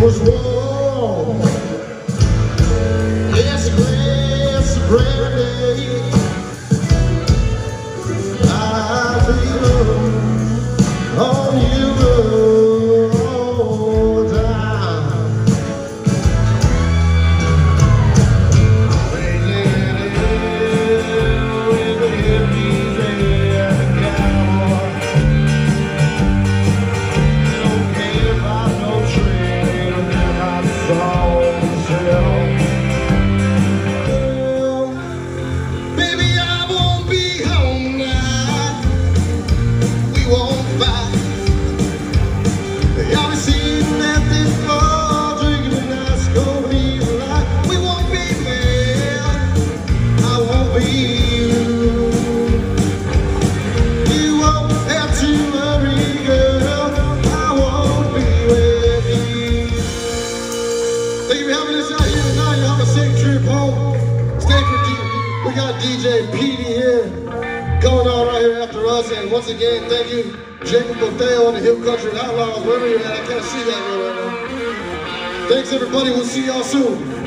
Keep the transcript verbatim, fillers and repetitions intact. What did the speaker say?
was warm. Yes, it's a grand day. I feel on you all the time. Lately, we got D J Petey here, coming on right here after us, and once again, thank you, Jacob Boteo and the Hill Country Outlaws, wherever you're at. I can't see that real right now. Thanks everybody, we'll see y'all soon.